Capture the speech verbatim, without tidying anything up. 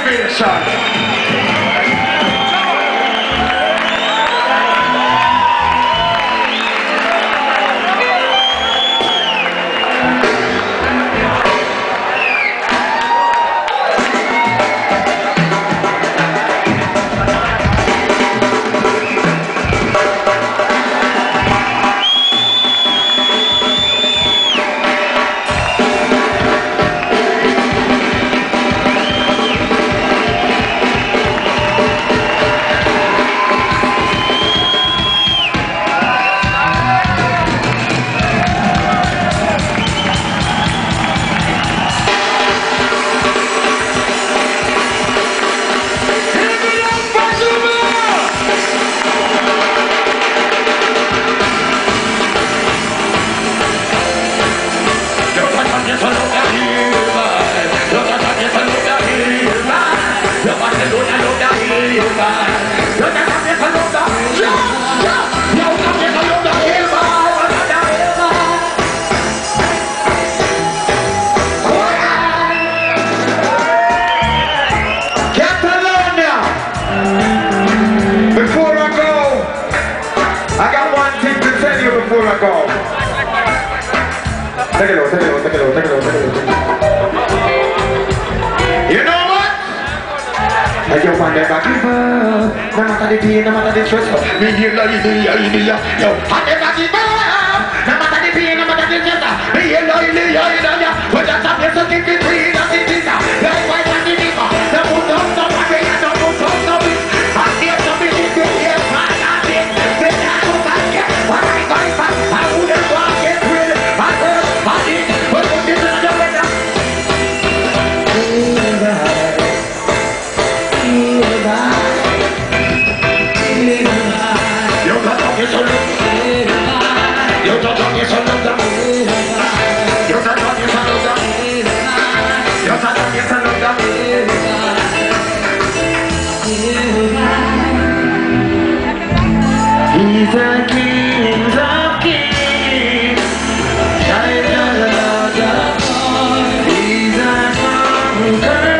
Nation. Before I go, take it over, take it over, take it over, take it over, take it over. You know what? I don't want to give up. No matter the pain, no matter the stress. Me here, like me here, me here. Yo, I never give up. No matter the pain, no matter the stress. Me here, like me here, me here. But that's a place to keep it clean and it is. Like white and the river. The moon don't stop and rain and the moon don't stop it. And there's some big thing here, man, and it. Then I go back here. When I go back, I wouldn't go and get rid of it. I heard, I did, but what is another weather? Yo, got to get some love. Yo, got to get some love. Yo, got to get some love. Yo, got to get some love. He's a king of kings. He's a conqueror.